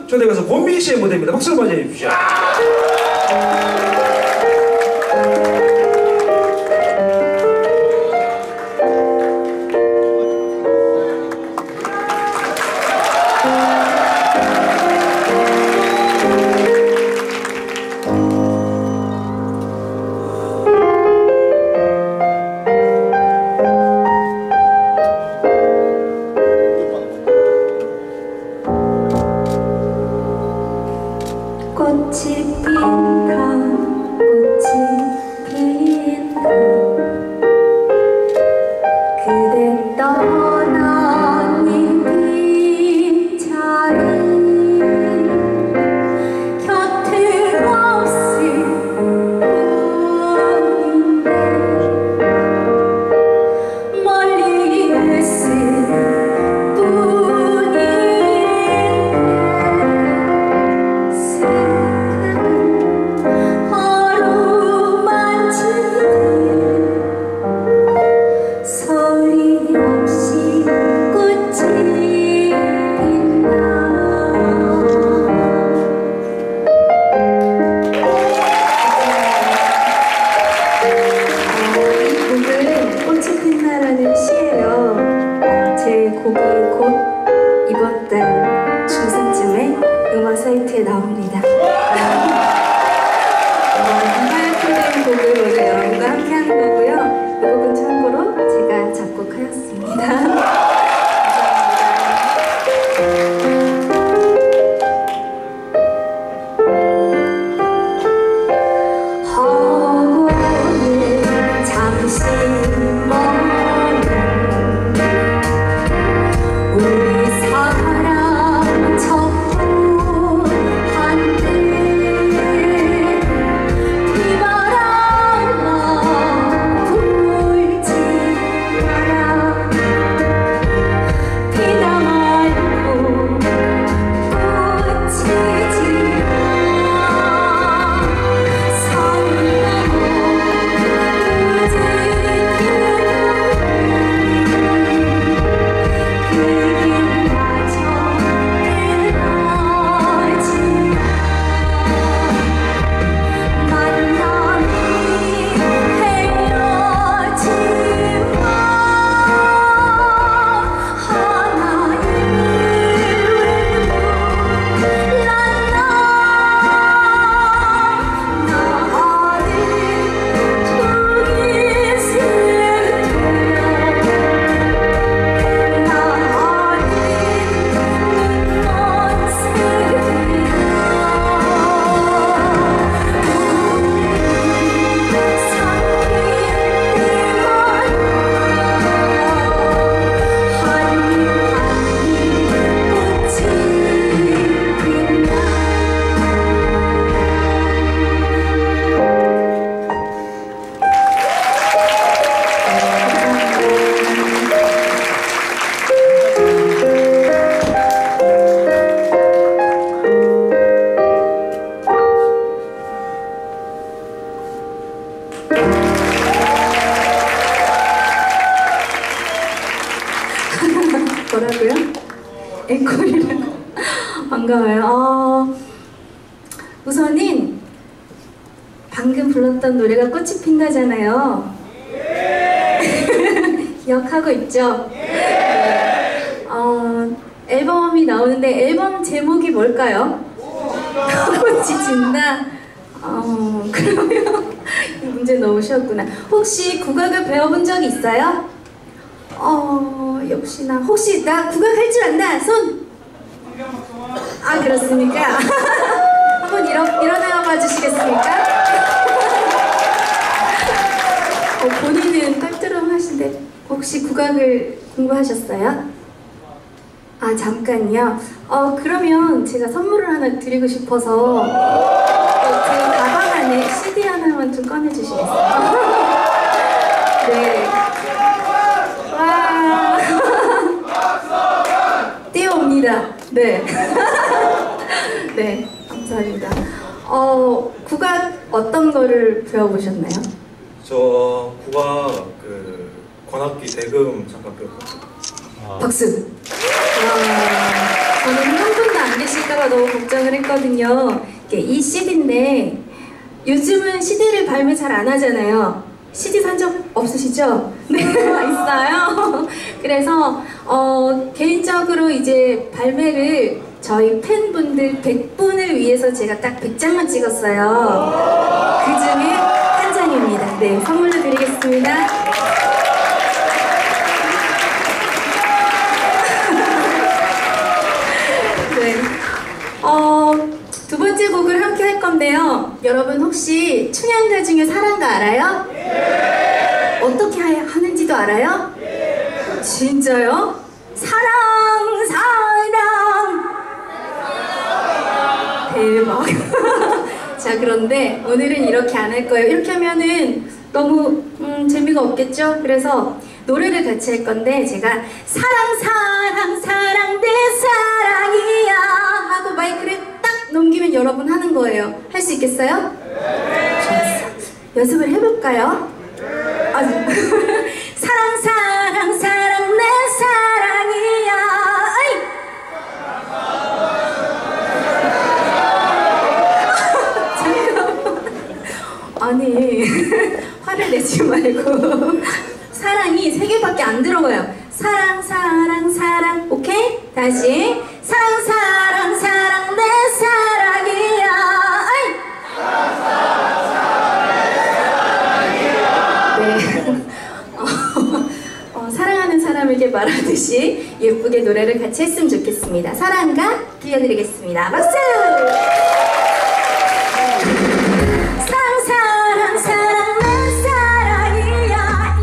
초대 가수 권민 씨의 무대입니다. 박수로 맞이해 주십시오. 꽃이 핀다 꽃이 핀다 그대 떠난 이 빈자리 곁에 없을 뿐인데 멀리 있을 뿐인데 이번 달 중순쯤에 음악 사이트에 나옵니다. 발표된 곡을 오늘 여러분과 함께 하는 거고요. 이 곡은 참고로 제가 작곡하였습니다. 뭐라고요? 앵콜이라고. 반가워요. 우선은 방금 불렀던 노래가 꽃이 핀다잖아요. 기억하고 있죠? 앨범이 나오는데 앨범 제목이 뭘까요? 꽃이 진다? 그러면 이 문제 너무 쉬웠구나. 혹시 국악을 배워본 적 있어요? 역시나. 혹시 나 국악 할 줄 안다? 손! 아, 그렇습니까? 한번 일어나 봐 주시겠습니까? 본인은 떨떠름하신데 혹시 국악을 공부하셨어요? 아, 잠깐요. 그러면 제가 선물을 하나 드리고 싶어서 제 가방 안에 CD 하나만 좀 꺼내주시겠어요? 네. 와. 뛰어옵니다. 네. 네, 감사합니다. 국악 어떤 거를 배워보셨나요? 저 국악 관악기 대금 잠깐 배웠거든요. 박수. 저는 한 분도 안 계실까봐 할까봐 너무 걱정을 했거든요. 이 CD인데 요즘은 CD를 발매 잘 안 하잖아요. CD 산 적 없으시죠? 네, 있어요. 그래서 개인적으로 이제 발매를 저희 팬분들 100분을 위해서 제가 딱 100장만 찍었어요. 그 중에 한 장입니다. 네, 선물로 드리겠습니다. 네. 두 번째 곡을 함께 할 건데요. 여러분 혹시 춘향가 중에 사랑가 알아요? 네. 어떻게 하는지도 알아요? 네. 진짜요? 사랑 대박. 자, 그런데 오늘은 이렇게 안 할 거예요. 이렇게 하면은 너무 재미가 없겠죠? 그래서 노래를 같이 할 건데 제가 사랑 내 사랑이야 하고 마이크를 딱 넘기면 여러분 하는 거예요. 할 수 있겠어요? 네. 좋았어. 연습을 해볼까요? 아, 사랑 내 사랑이야. 아이! 잠깐만. 아니 화를 내지 말고 사랑이 3개밖에 안 들어가요. 사랑 오케이? 다시 사랑 내 사랑이야. 아이! 네. 사랑하는 사람에게 말하듯이 예쁘게 노래를 같이 했으면 좋겠습니다. 사랑가 들려드리겠습니다. 박수! 사랑 내 사랑이야.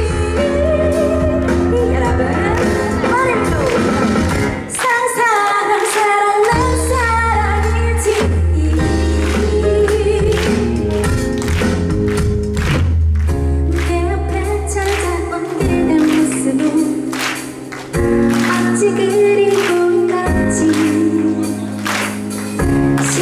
여러분 사랑 내 사랑이지. 내 앞에 찾아온 그대 모습은 어찌 그리 고맙지.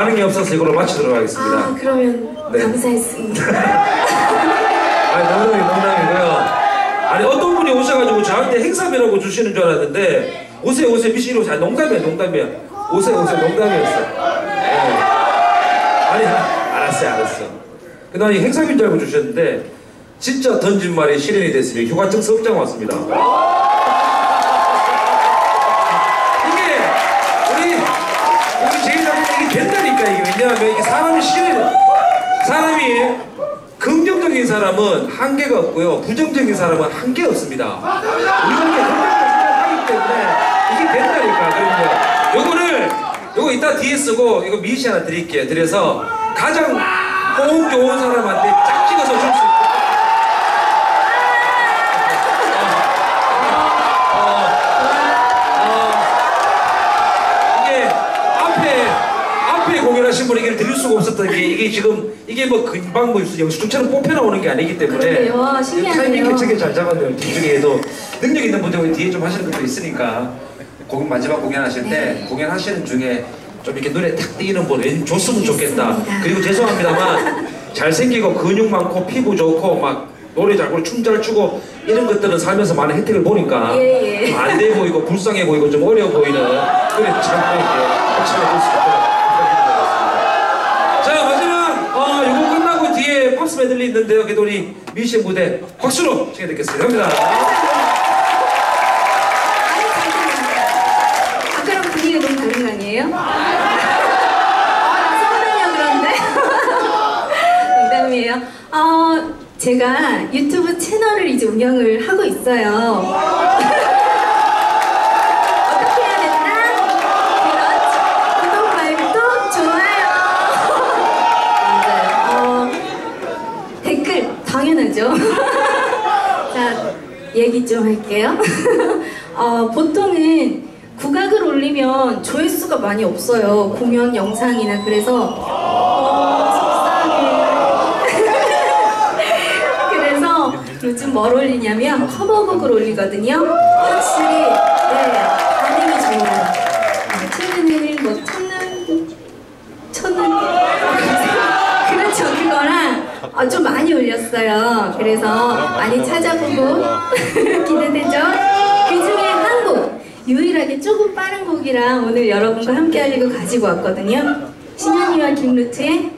반응이 없어서 이걸로 마치도록 하겠습니다. 아, 그러면 네. 감사했습니다. 아니, 농담이고요. 아니, 어떤 분이 오셔가지고 저한테 행사비라고 주시는 줄 알았는데, 오세요, 미시로 오세요. 농담이야. 오세요, 농담이었어. 네. 아니, 알았어. 그다음에 행사비인 줄 알고 주셨는데, 진짜 던진 말이 실현이 됐으니 휴가증 서울장 왔습니다. 이게 우리 제일장님 이게 된다니까. 이게 왜냐하면 이게 사람이 긍정적인 사람은 한계가 없고요, 부정적인 사람은 한계 없습니다. 우리가 이렇게 긍정적으로 생각하기 때문에 이게 된다니까. 그러면 요거 이따 뒤에 쓰고 이거 미시 하나 드릴게요. 그래서 가장 호흡 좋은 사람한테 짝 찍어서 줄 수 있고. 공연하신 분에게 드릴 수가 없었던 게 이게 지금 이게 뭐 금방 뭐 영수증처럼 뽑혀 나오는 게 아니기 때문에 그러게요. 신기하네요. 타이밍 교체게 잘 잡았네요. 뒤중에도 능력 있는 분들 뒤에 좀 하시는 것도 있으니까 마지막 공연하실 때 공연하시는 중에 좀 이렇게 눈에 탁 띄는 분 줬으면 좋겠다. 그리고 죄송합니다만 잘생기고 근육 많고 피부 좋고 막 노래 잘 부르고 춤 잘 추고 이런 것들은 살면서 많은 혜택을 보니까 좀 안 돼 보이고 불쌍해 보이고 좀 어려워 보이는 그래 참 이렇게 확실해 볼 수 있도록. 자, 마지막 이거 끝나고 뒤에 팝스 메들리 있는데요. 그래도 우리 미시의 무대 박수로 청해 듣겠습니다. 갑니다. 아까랑 분위기가 너무 다른 거 아니에요? 나 서운하려 그런데? 농담이에요. 제가 유튜브 채널을 이제 운영을 하고 있어요. 어떻게 해야 된다? 그렇지. 구독, 말도 좋아요. 맞아요. 댓글 당연하죠. 자, 얘기 좀 할게요. 보통은 국악을 올리면 조회수가 많이 없어요. 공연 영상이나. 그래서 속상해. 그래서 요즘 뭘 올리냐면 커버곡을 올리거든요. 확실히 반응이 좋아요. 최근에는 뭐 천은 그렇죠. 그거랑 좀 많이 올렸어요. 그래서 많이 찾아보고 기대되죠? 그 중에 한 곡, 유일하게 조금 빠른 곡이랑 오늘 여러분과 함께 하려고 가지고 왔거든요. 신현이와 김루트의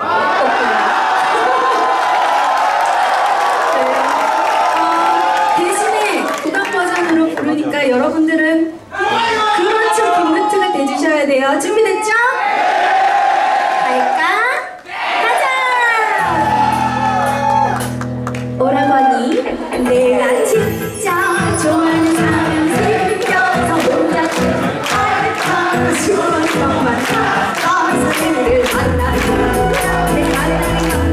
대신에 국악 버전으로 부르니까 여러분들은 그렇죠, 김루트가 돼주셔야 돼요. 준비됐죠? 갈까? 오라버니, 내가 진짜 좋아하는 사람 생겨서 혼자 알고 싶은 것만 어서 그를 만나요. 내가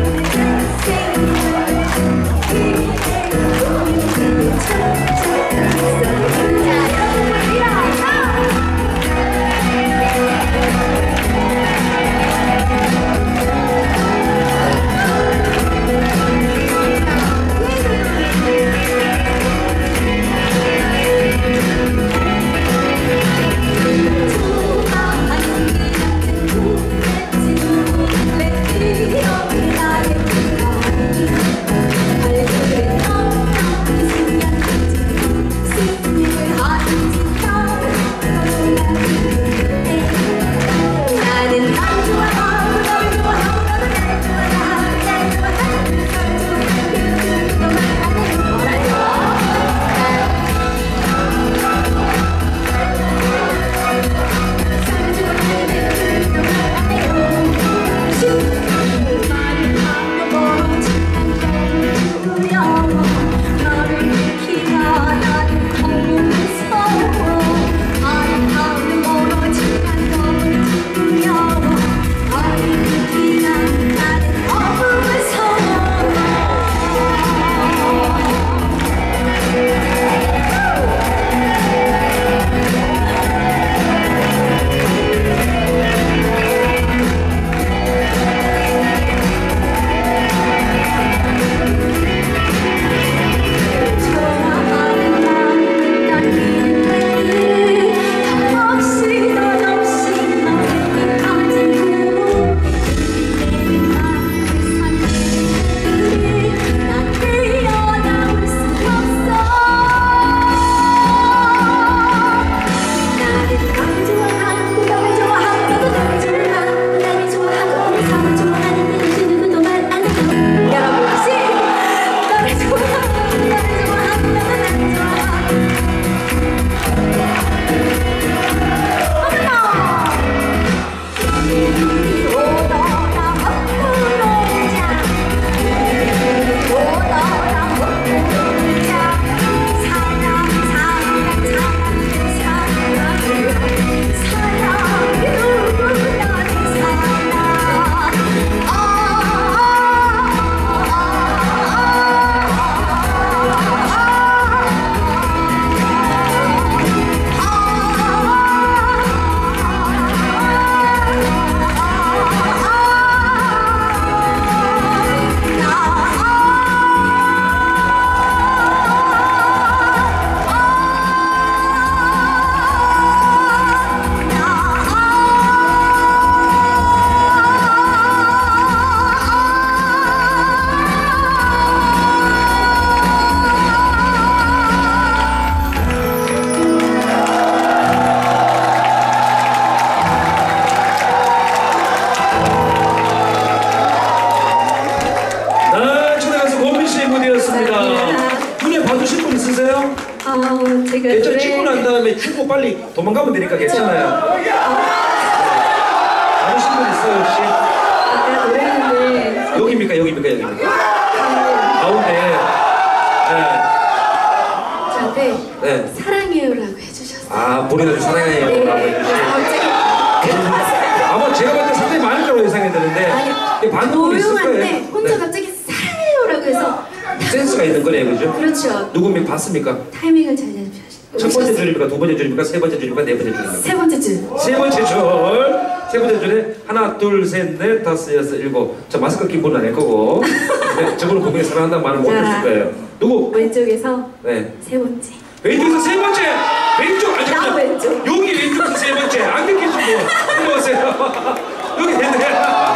반갑습니다. 눈에 봐주실 분 있으세요? 제가 괜찮아. 찍고 난 다음에 죽고 빨리 도망가면 되니까 괜찮아요. 봐주실 분 있어요 혹시? 아까 노래하는데 여기입니까? 가운데. 저한테 네. 사랑해요라고 해주셨어요. 본인을 사랑해요라고 해주시고. 아마 제가 봤을 때 상당히 많을 거라고 예상이 되는데 반응이 있을 조용한데 거예요. 혼자 네. 갑자기 사랑해요라고 해서 센스가 있는 거네요, 그죠? 그렇죠. 누구 봤습니까? 타이밍을 잘 잡으셨어요. 첫 번째 줄입니까? 두 번째 줄입니까? 세 번째 줄입니까? 네 번째 줄입니까? 세 번째 줄. 세 번째 줄. 세 번째 줄에 하나, 둘, 셋, 넷, 다섯, 여섯, 일곱. 저 마스크 낀 분은 아닐 거고. 네, 저분은 분명히 사랑한다는 말을 못 했을 거예요. 누구? 왼쪽에서 네. 세 번째. 왼쪽에서 세 번째. 왼쪽. 나 왼쪽. 여기 왼쪽에서 세 번째. 안 느끼시고. 올라오세요. 여기 됐네.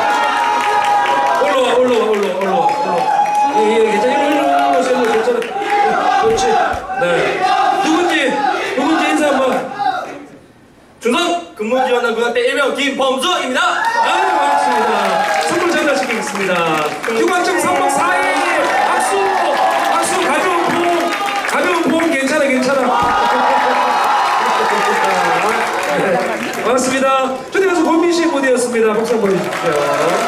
올라와. 예, 괜찮아. 일로 오세요. 괜찮아. 그렇지. 네. 누군지 인사 한번. 중성 근무지원단 고등학교 일명 김범수입니다. 반갑습니다. 선물 전달시키겠습니다. 휴관증 3박 4일 박수. 가벼운 보험 괜찮아. 네, 반갑습니다. 초대가수 권민씨의 무대였습니다. 박수 한번 보여주십시오.